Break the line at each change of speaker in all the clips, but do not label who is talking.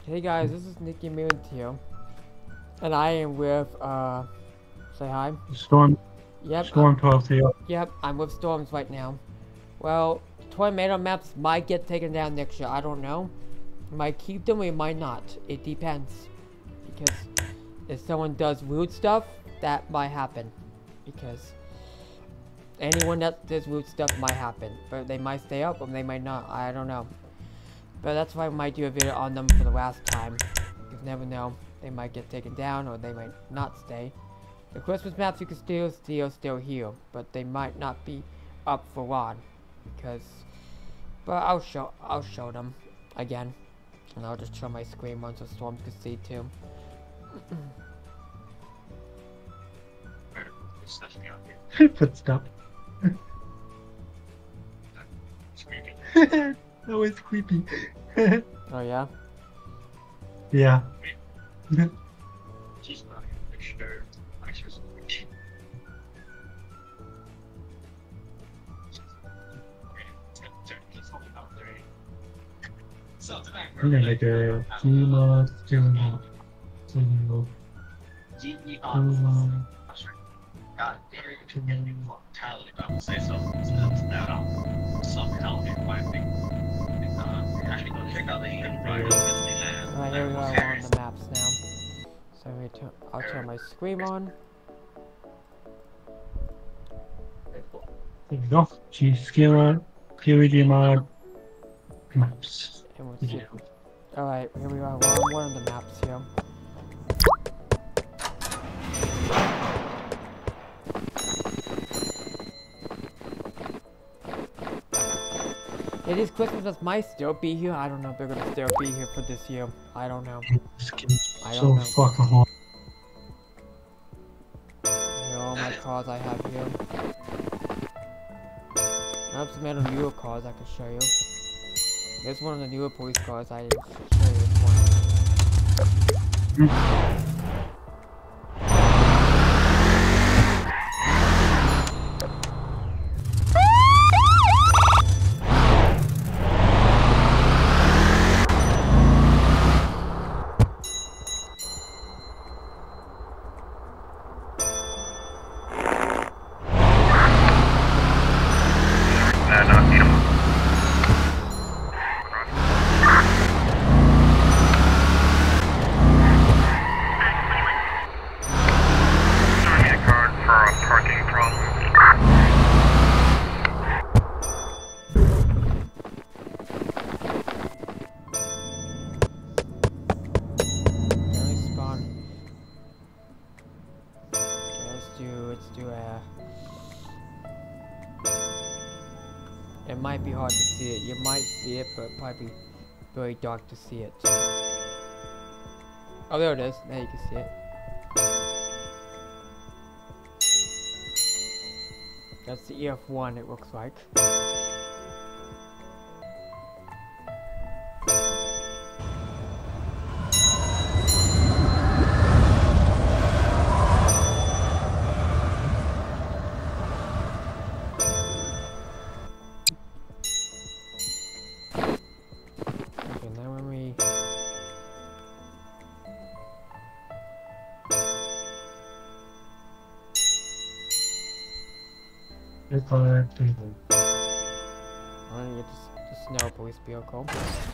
Hey guys, this is Nicky Moon here, and I am with, say hi.
Storm.
Yep,
Storm 12 here.
yep, I'm with Storms right now. Well, tornado maps might get taken down next year, I don't know. Might keep them, we might not. It depends. Because if someone does rude stuff, that might happen. Because anyone that does rude stuff might happen. But they might stay up, or they might not, I don't know. But that's why I might do a video on them for the last time. You never know. They might get taken down, or they might not stay. The Christmas maps you can still here, but they might not be up for long. Because, but I'll show them again. And I'll just show my screen once so Storms can see too.
Footstep. That was creepy.
Oh yeah?
Yeah. I'm gonna make a gmod gmod.
Alright, here we are on the maps now. So I'll turn my screen on.
There you go. Gmod, gmod, maps.
And we'll see. Alright, here we are. We're on one of the maps here. It is Christmas might still be here. I don't know if they're gonna still be here for this year. I don't know. I don't know.
Fucking hot.
Here are all my cars I have here. I have some other newer cars I can show you. There's one of the newer police cars I didn't show you this one. It might be hard to see it. You might see it, but probably very dark to see it. Oh, there it is. Now you can see it. That's the EF1, it looks like. I'm gonna get the snow police vehicle.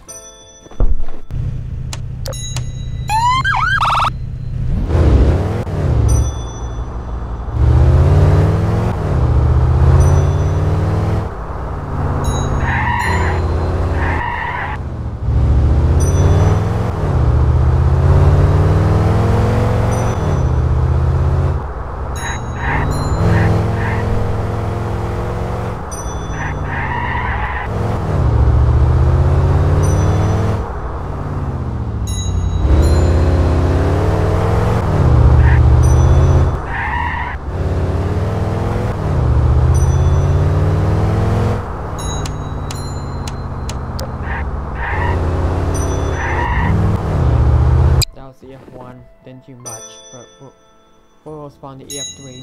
The F1 didn't do much, but we'll spawn the EF3.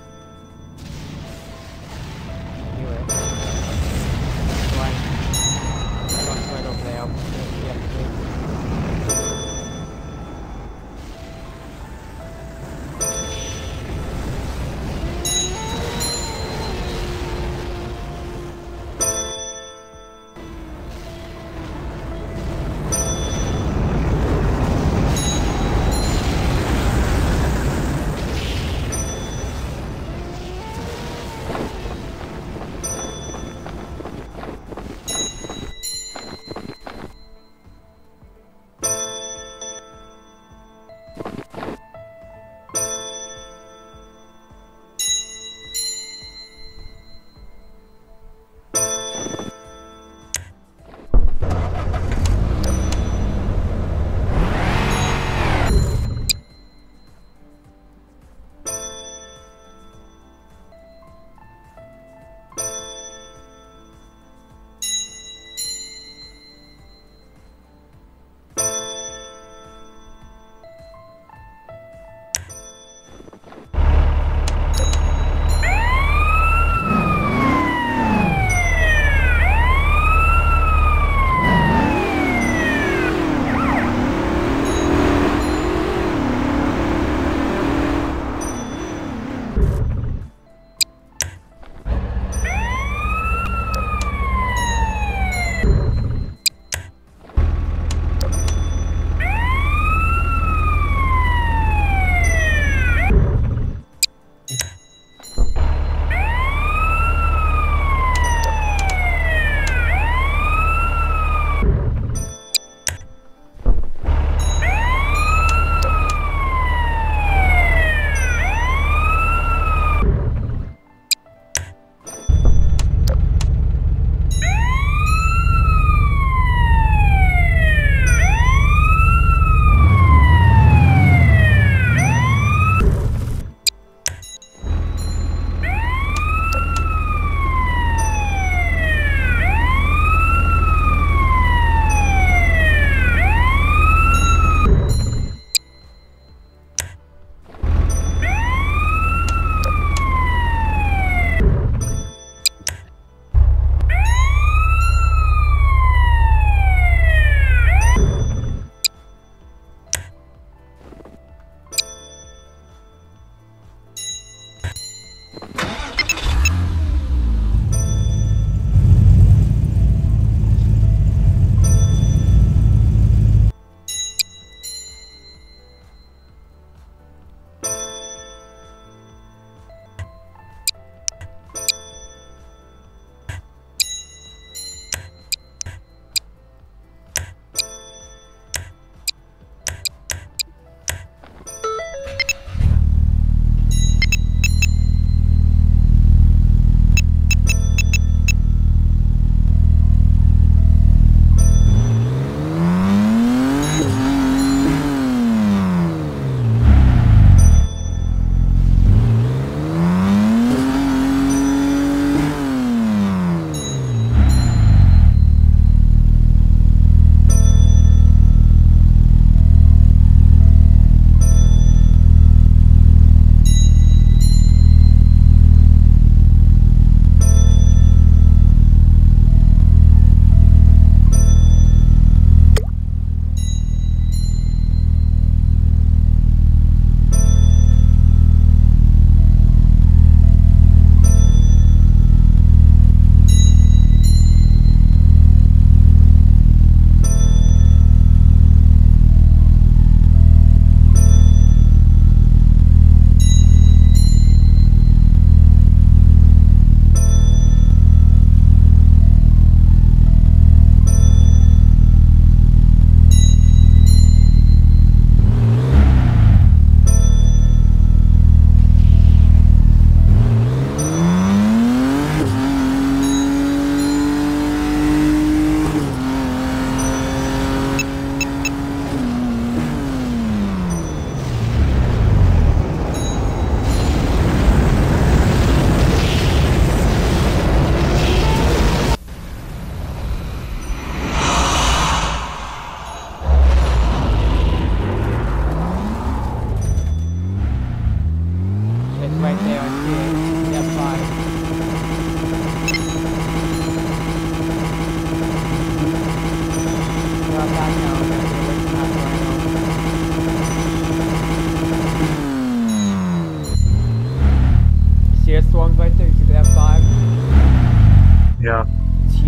Anyway,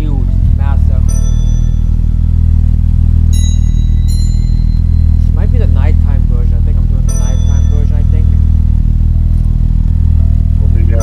huge, massive. This might be the nighttime version. I think I'm doing the nighttime version, I think.
Well, maybe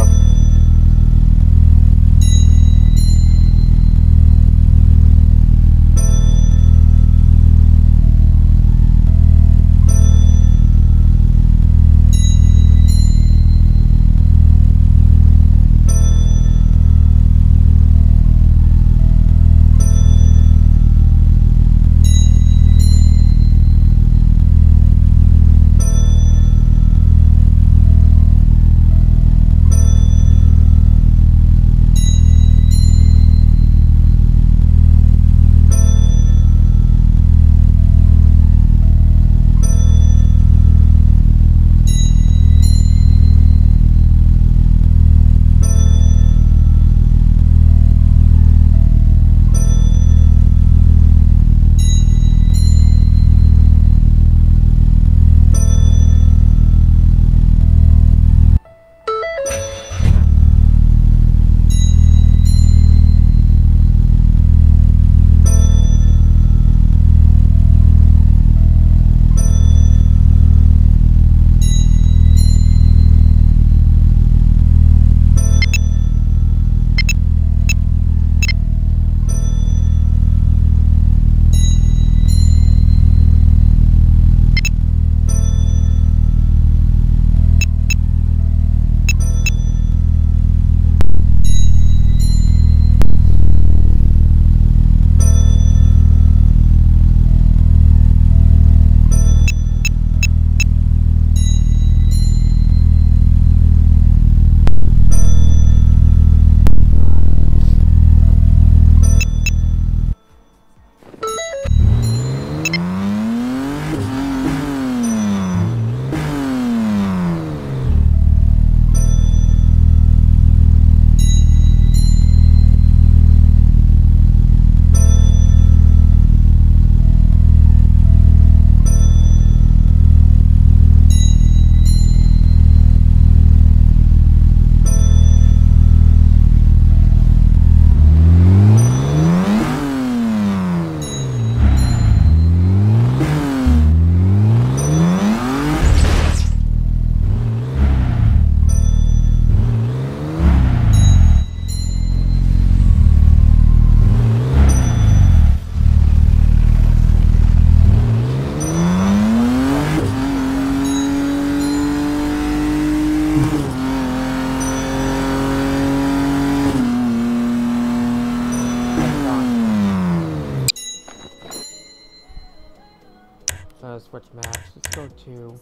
Switch maps. Let's go to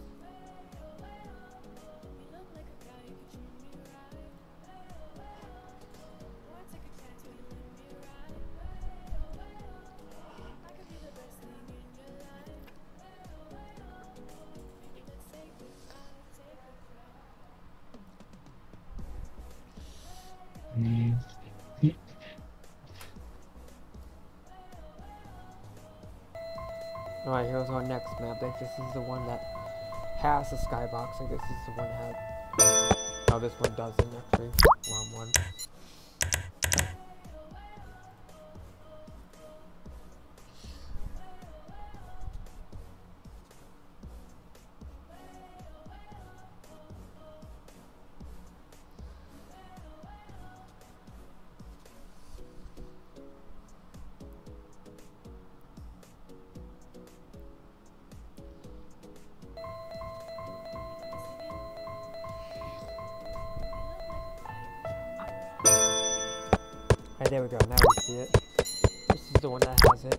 Alright, here's our next map. I think this is the one that has the skybox. I guess this is the one that had... Oh, this one doesn't actually. Wrong one. Alright, there we go. Now we see it. This is the one that has it.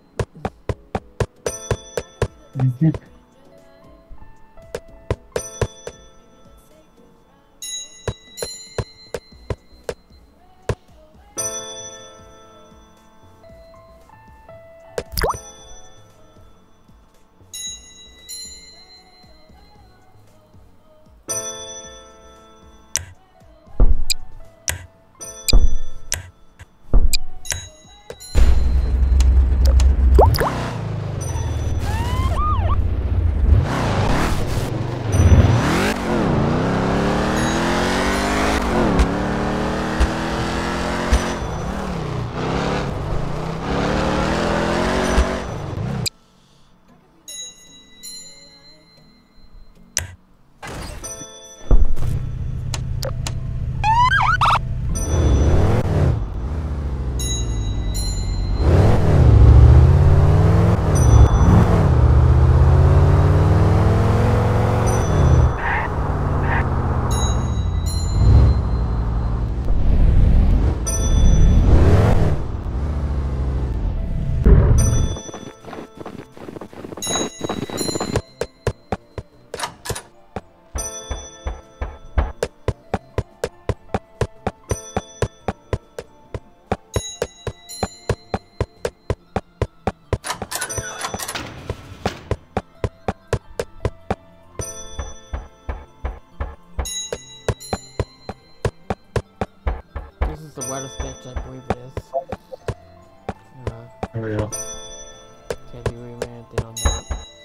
Oh yeah.
Can't do anything on that.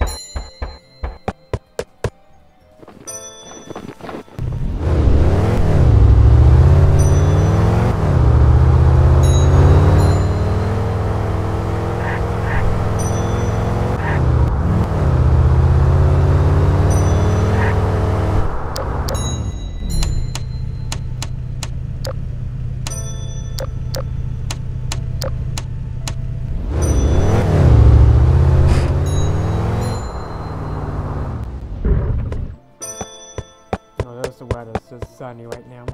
The weather is just sunny right now.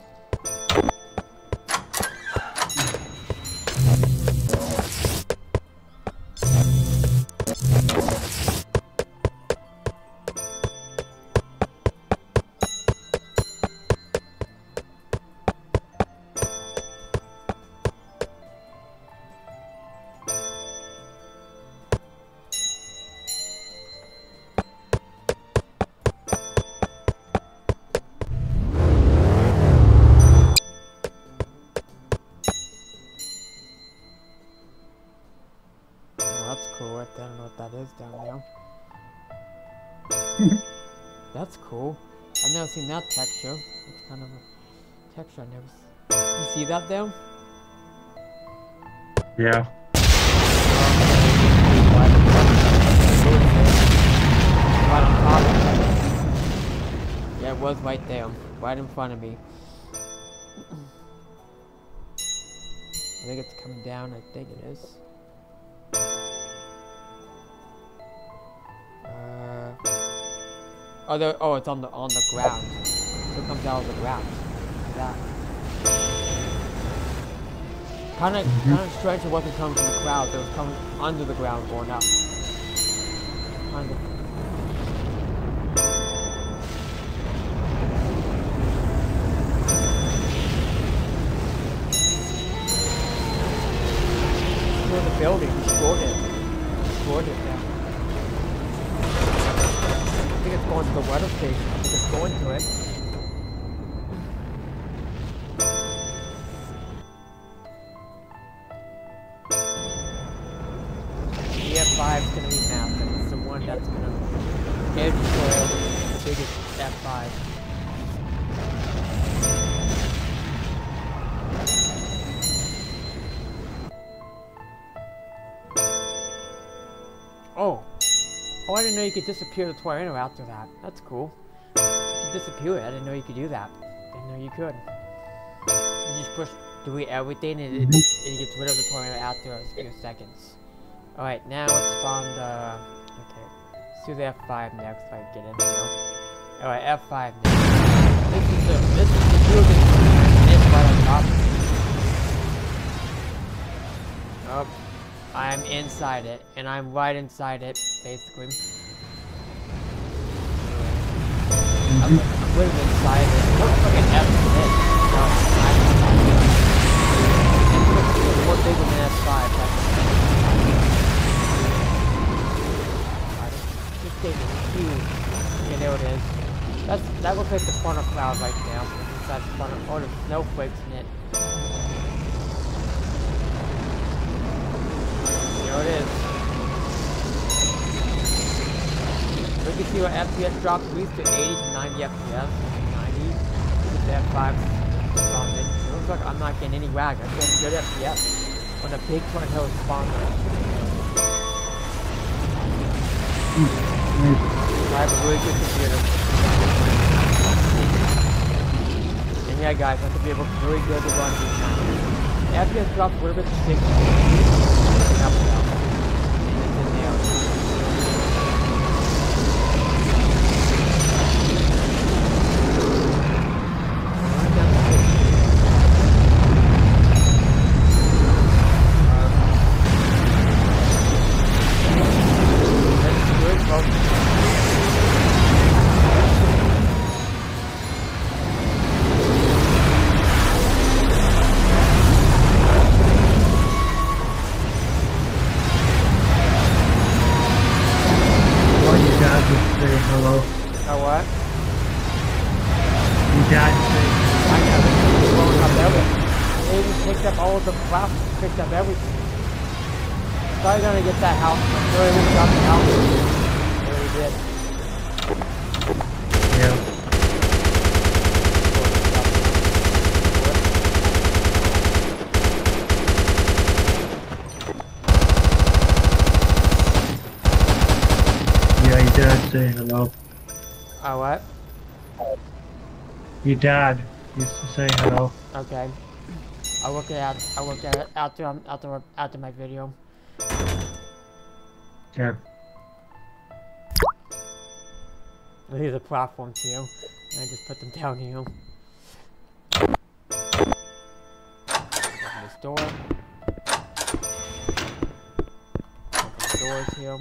That's cool. I don't know what that is down there. That's cool. I've never seen that texture. It's kind of a texture I never You see that there?
Yeah.
Right on top of it. Yeah, it was right there. Right in front of me. I think it's coming down. I think it is. Oh, it's on the ground. So it comes out of the ground. Like that. Kind of strange. It wasn't coming from the crowd. It was coming under the ground, going up. Kind of. Destroyed the building. Destroyed it now. I think it's going to the weather station. I think it's going to it. The F5 is going to be massive. It's the one that's going to edge the biggest F5. Oh, I didn't know you could disappear the tornado after that. That's cool. You could disappear it. I didn't know you could do that. I didn't know you could. You just push delete everything and it gets rid of the tornado after a few seconds. Alright, now let's spawn the... Okay. Let's do the F5 next if I get in here. Alright, F5 next. This is the building. It's right on top. Oh. I'm inside it, and I'm right inside it, basically. I'm living inside it. It looks like an F6. No, I'm inside it. It's more bigger than S5. This thing is huge. Okay, there it is. That looks like the funnel cloud right now. Inside the funnel. Oh, there's snowflakes in it. There it is. We can see our FPS drops at least to 80 to 90 FPS. 90. With the F5 spawned in. It looks like I'm not getting any lag. I'm getting good FPS when a big tornado spawns. I have a really good computer. And yeah guys, I have to be able to really good to run these times. The FPS drops a little bit to 60. Up now. And it's in there. That's good, folks.
Hello.
Oh, what?
You died today.
I know, it's blowing up everything. They even picked up all of the clouds, picked up everything. Probably gonna get that house. We're gonna drop the house. Already did.
Yeah. Yeah, your dad say hello.
Oh, what?
Your dad used to say hello.
Okay. I'll look at it after my video.
Yeah.
These are platforms here. And I just put them down here. Open this door. Open the doors here.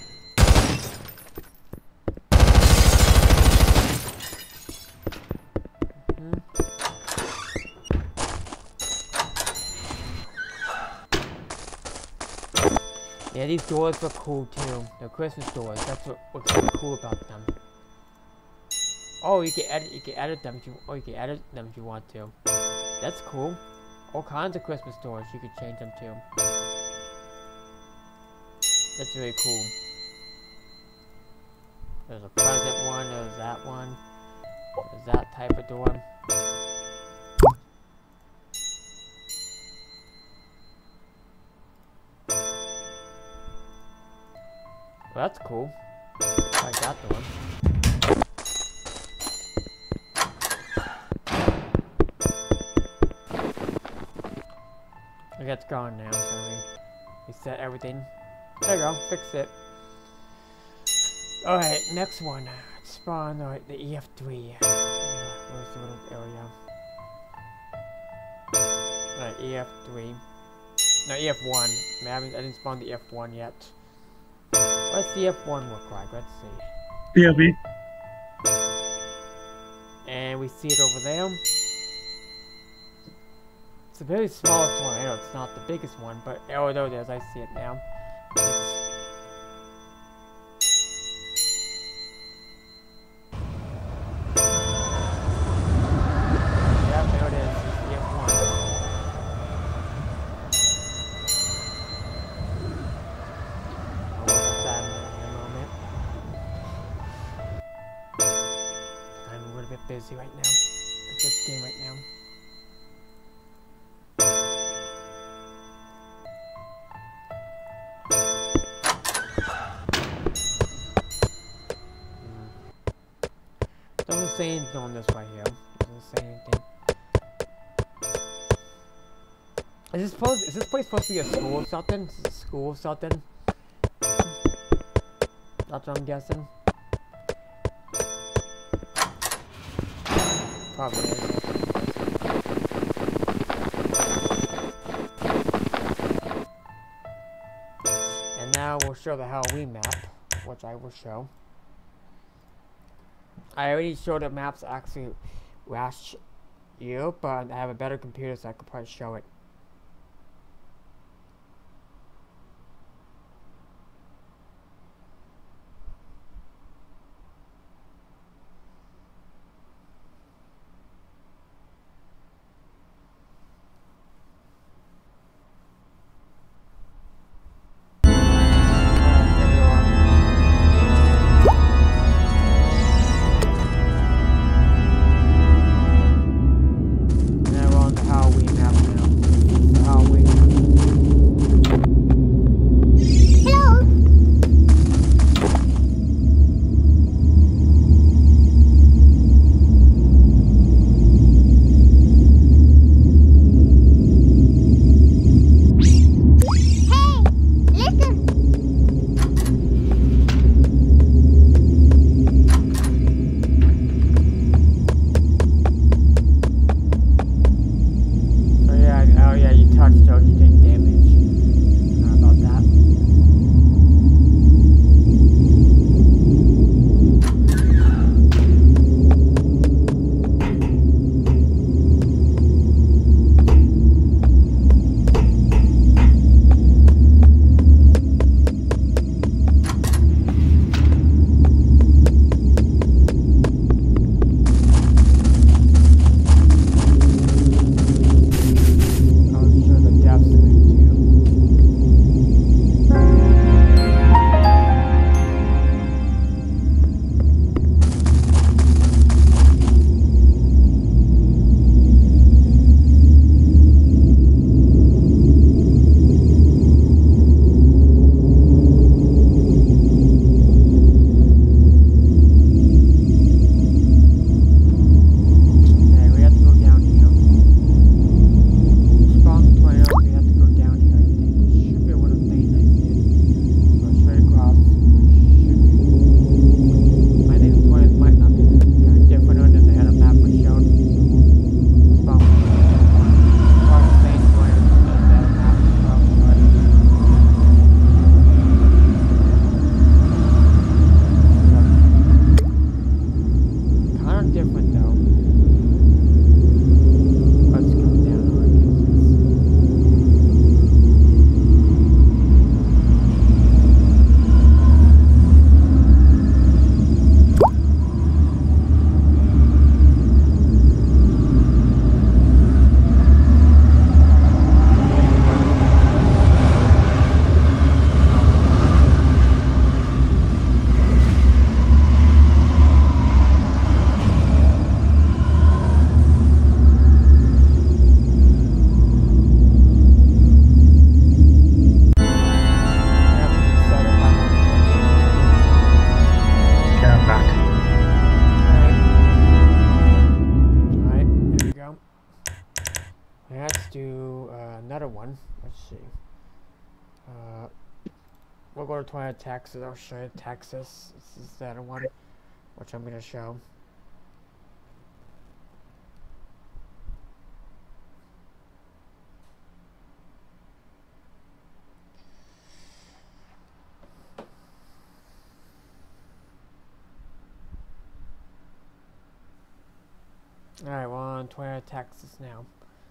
Yeah, these doors look cool too. They're Christmas doors. That's what looks really cool about them. Oh, you can edit them if you want to. That's cool. All kinds of Christmas doors. You could change them too. That's really cool. There's a present one. There's that one. There's that type of door. Well, that's cool. I like that door. Okay, it's gone now, so we set everything. There you go, fix it. Alright, next one. Spawn, alright, the EF3. Where's the little area? Alright, EF3. No, EF1. I didn't spawn the F1 yet. What's the F1 look like? Let's see.
Yeah, B.
And we see it over there. It's the very smallest one. I know it's not the biggest one, but oh, there it is. I see it now. Yeah, there it is. It's the F1. I'll look at that in a moment. I'm a little bit busy right now. With this game right now. Doesn't say anything on this right here. Doesn't say anything. Is this place supposed to be a school or something? Is it a school or something? That's what I'm guessing. Probably is. And now we'll show the Halloween map, which I will show. I already showed the maps actually last year, but I have a better computer so I could probably show it. Halloween map now. we'll go to 20 Texas. I'll show you Texas. This is the other one, which I'm gonna show. Alright, we're on 20 Texas now.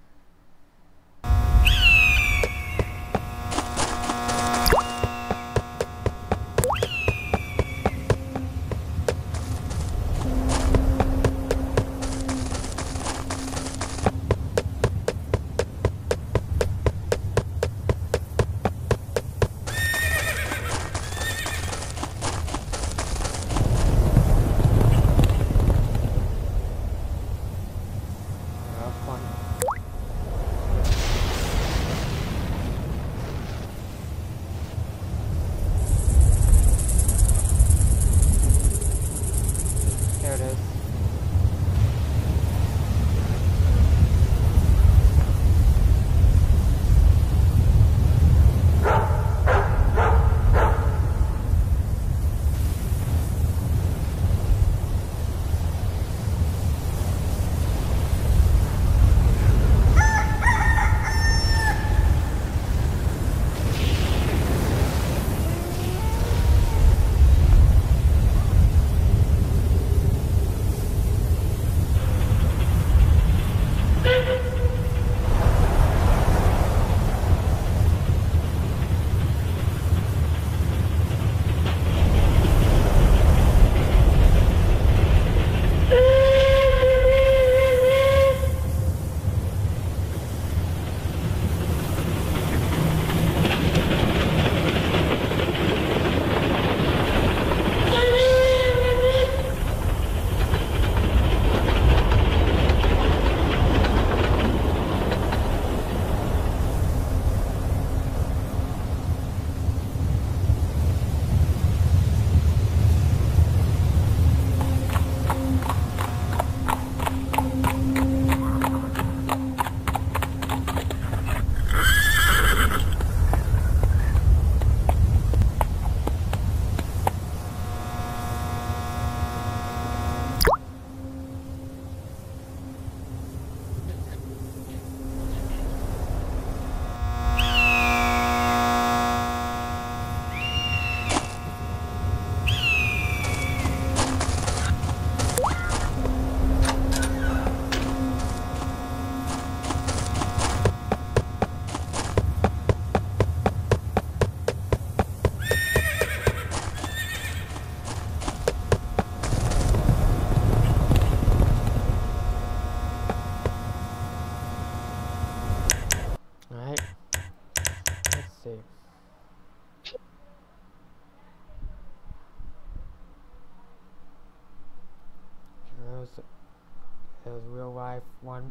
There's real life one.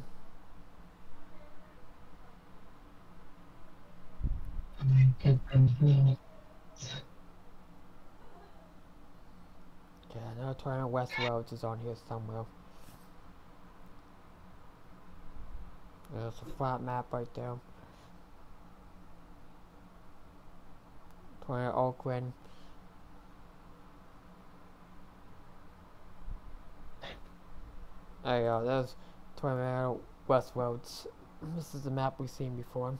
Okay, I know Toronto West Roads is on here somewhere. There's a flat map right there. Toronto Oakland. There you go, there's Toronto West Roads. This is the map we've seen before.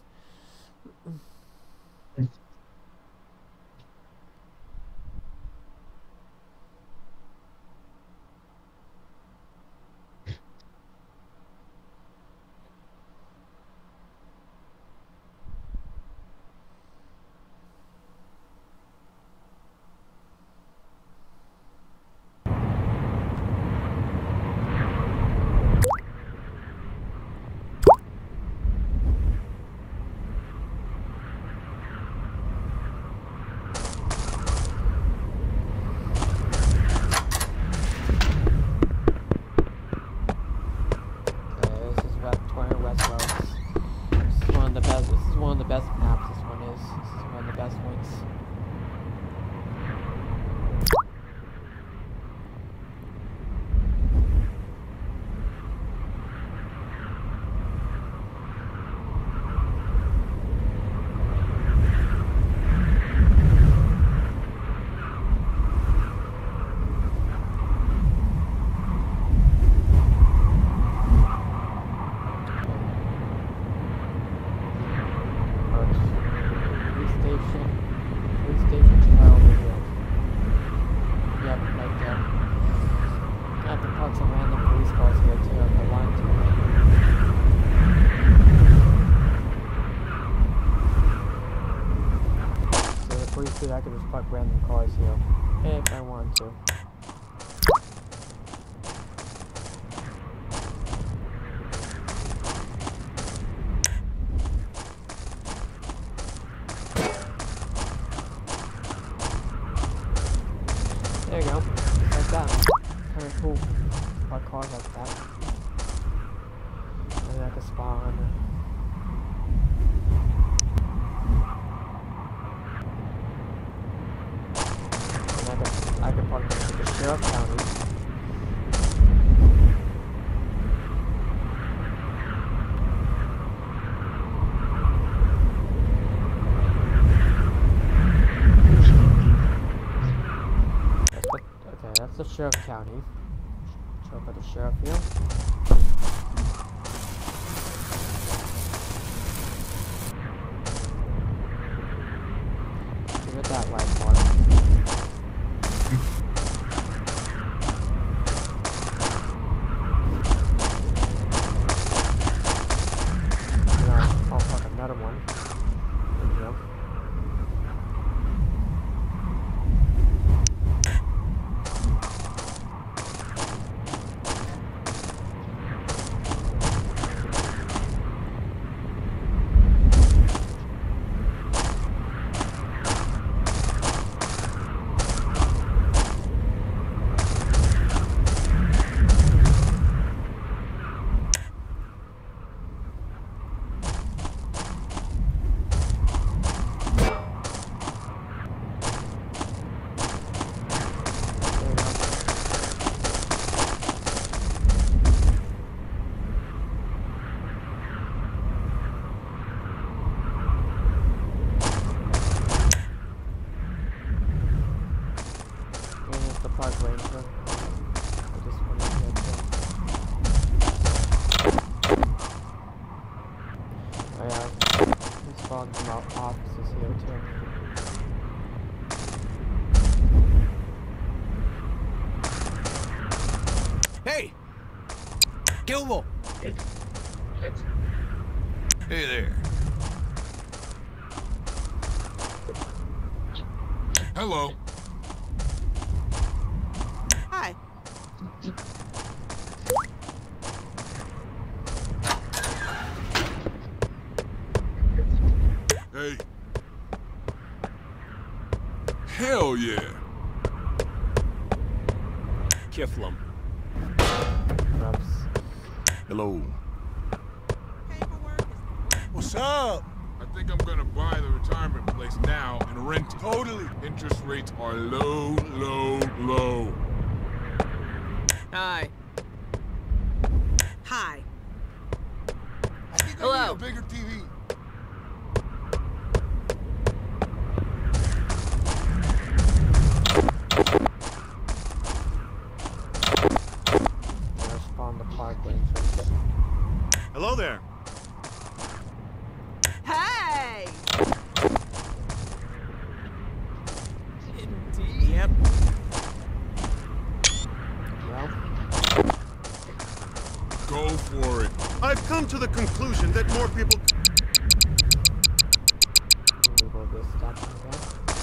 pretty soon I can just park random cars here. If I want to. There you go. Like that. Kind of cool. Park cars like that. And then I can spawn. I can park in the Sheriff County. That's the Sheriff County. Show up at the Sheriff here. Give it that light mark. I'll fuck another one. There you go. Park ranger. I just want to get there. Oh yeah, we spawned some offices here too.
Hey! Gilmore! Hey there.
Hello.
Hi.
Hey. Hell yeah.
Kiflum.
Perhaps.
Hello.
Paperwork is
What's up?
I think I'm gonna buy the retirement place now and rent it.
Totally.
Interest rates are low, low, low.
Hi. Hi.
I think I
Hello.
need a bigger TV.
Let's spawn the park ranger.
Hello there.
Hey! Indeed.
Yep.
Well,
Go for it.
I've come to the conclusion that more people...
we will be stuck in there.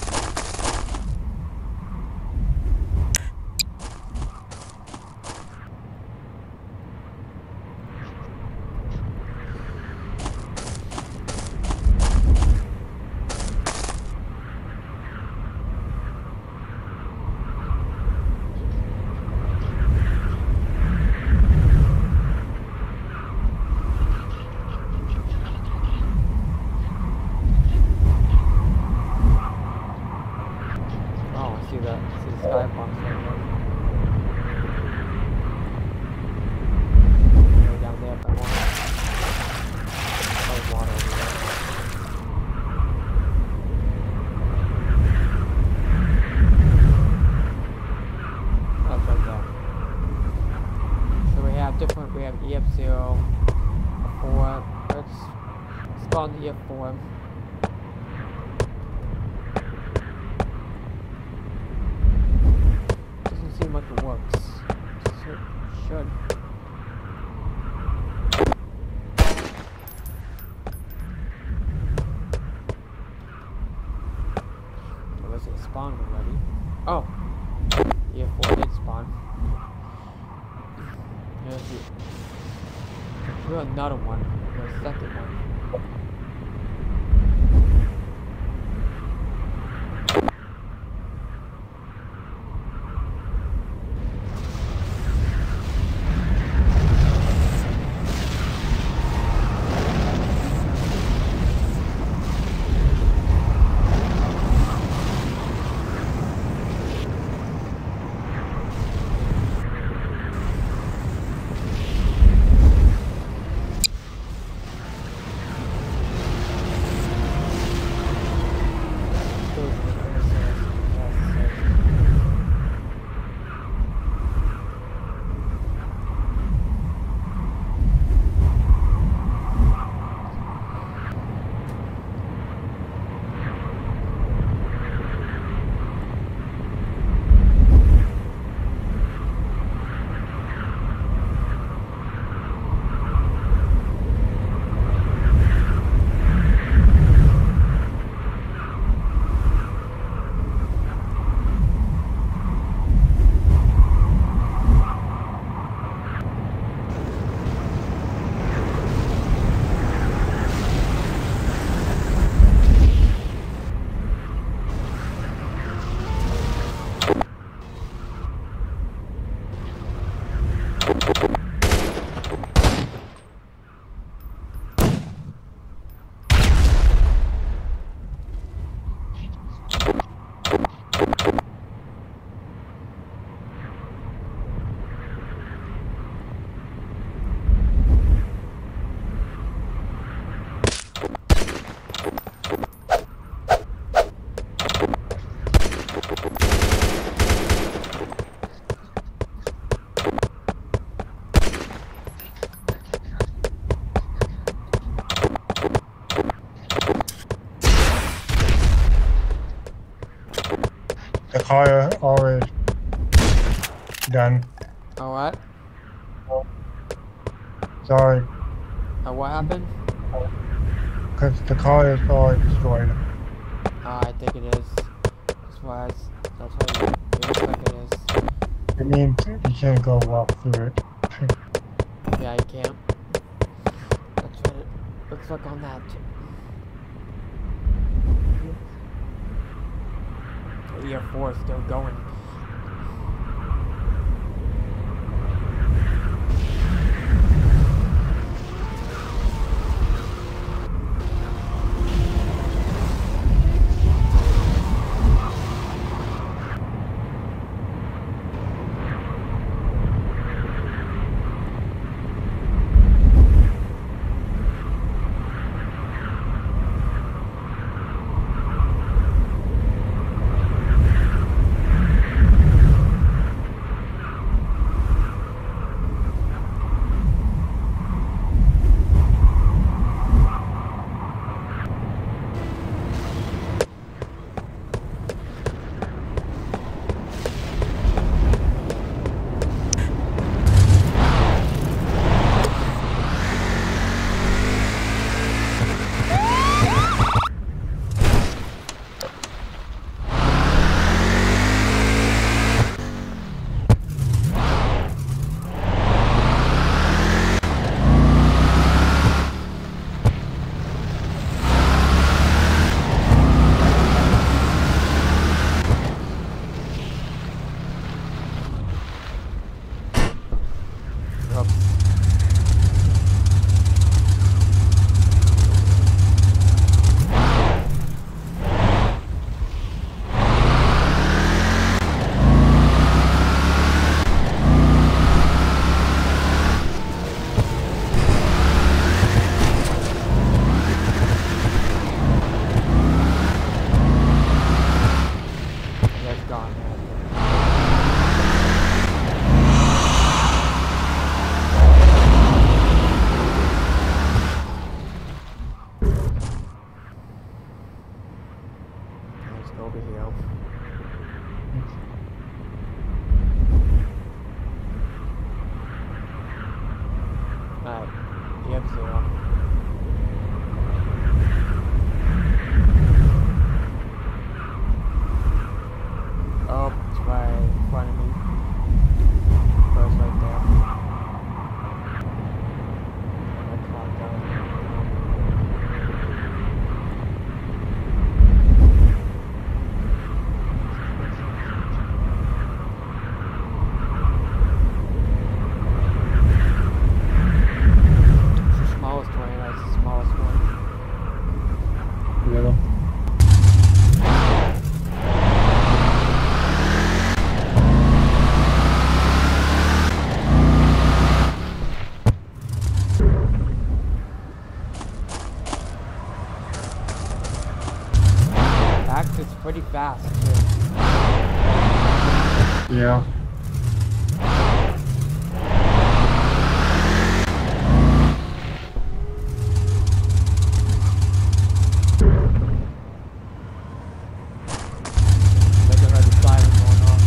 See the skybox right there. Go down there if I want. There's water over there. That's right there. So we have EF0, a 4. Let's spawn the EF4. Seem like it works. So it should. spawned already. Oh. Yeah, 4 did spawn. Here's another one. The second one.
The car already done.
Alright.
Sorry,
What happened?
because the car is already destroyed.
I think it is. That's why you looks like it is.
It means you can't go walk through it.
Yeah, you can't. That's what it looks like on that. The Air Force still going. Over here. Alright, you have 0. access pretty fast too.
Yeah.
Like I heard the siren going off.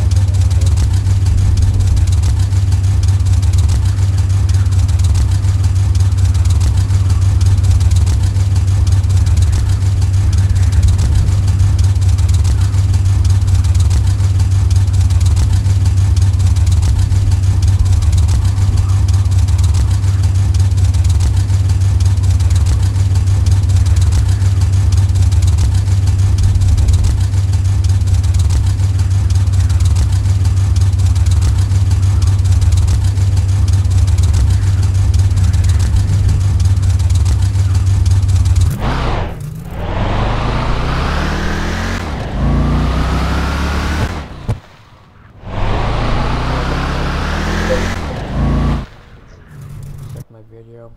Check my video.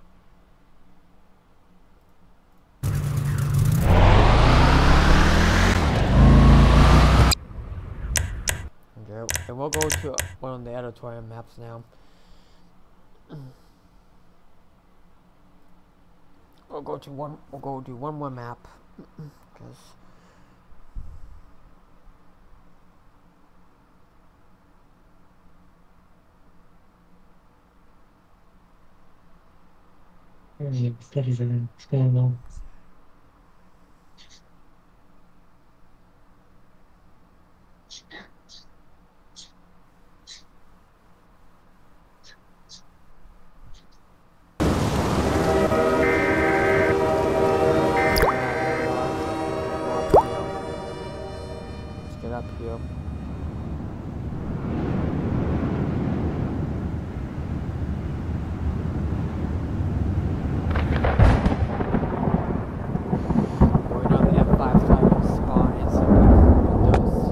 Okay, and we'll go to one of the editorial maps now. We'll go to one. We'll go do one more map, because.
Studies again. What's going on?
Let's get up here. Going on the F5 side of spawn and some windows.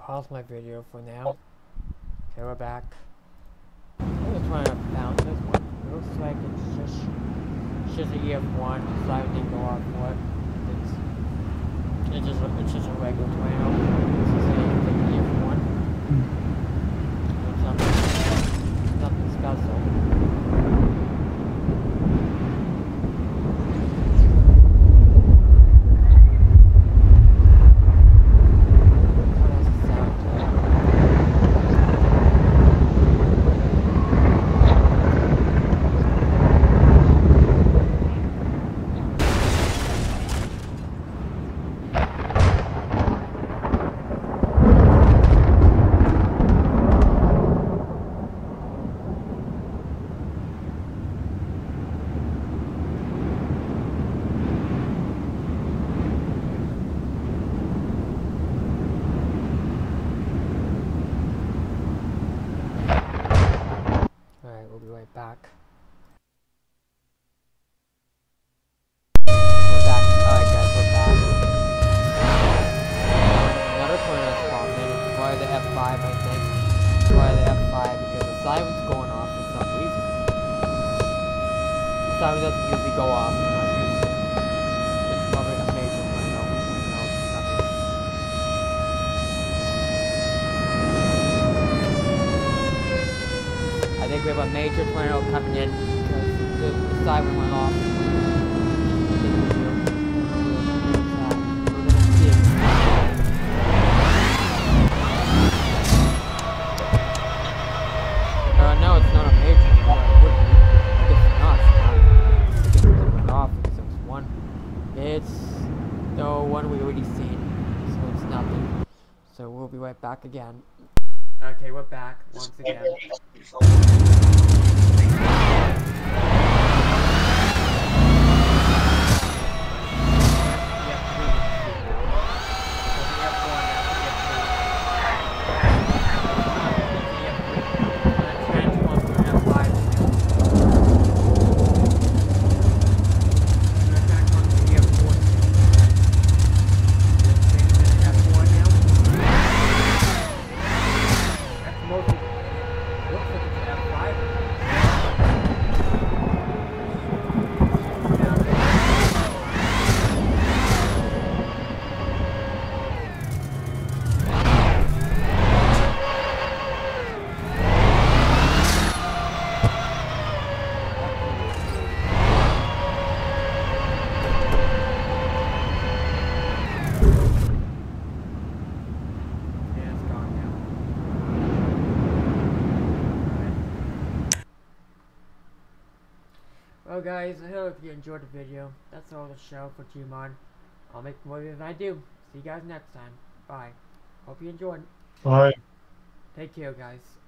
pause my video for now. Okay, we're back. I'm just trying to bounce this one. It looks like it's just a EF1. The siren didn't go off for it. It's just a regular tornado. This is a EF1. It's nothing special. We'll be right back. We're back. Alright guys, we're back. Another tornado spawned in. It's probably the F5, I think. It's probably the F5 because the siren's going off for some reason. The siren doesn't usually go off for no reason. It's probably a major tornado. No, it's nothing. I think we have a major tornado coming in because the siren went off. I think we do. We're gonna see it. No, it's not a major tornado. It would be. I guess it's not. I guess it went off because it was one. It's the one we already seen. So it's nothing. So we'll be right back again. Okay, we're back once again. Well guys, I hope you enjoyed the video. That's all the show for gmod. I'll make more videos when I do. See you guys next time. Bye. Hope you enjoyed.
Bye.
Take care guys.